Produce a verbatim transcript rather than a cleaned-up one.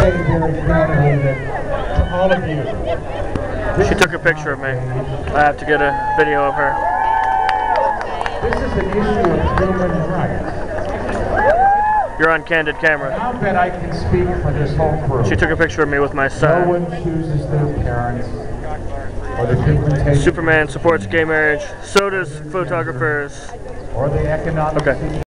say very candidly that to all of you, She took a picture of me. I have to get a video of her. this is an issue of human rights. You're on candid And camera. I'll bet I can speak for this whole group. She took a picture of me with my No son. one chooses their parents or the pigmentation Superman supports gay marriage. So does photographers. or the economic Okay. situation.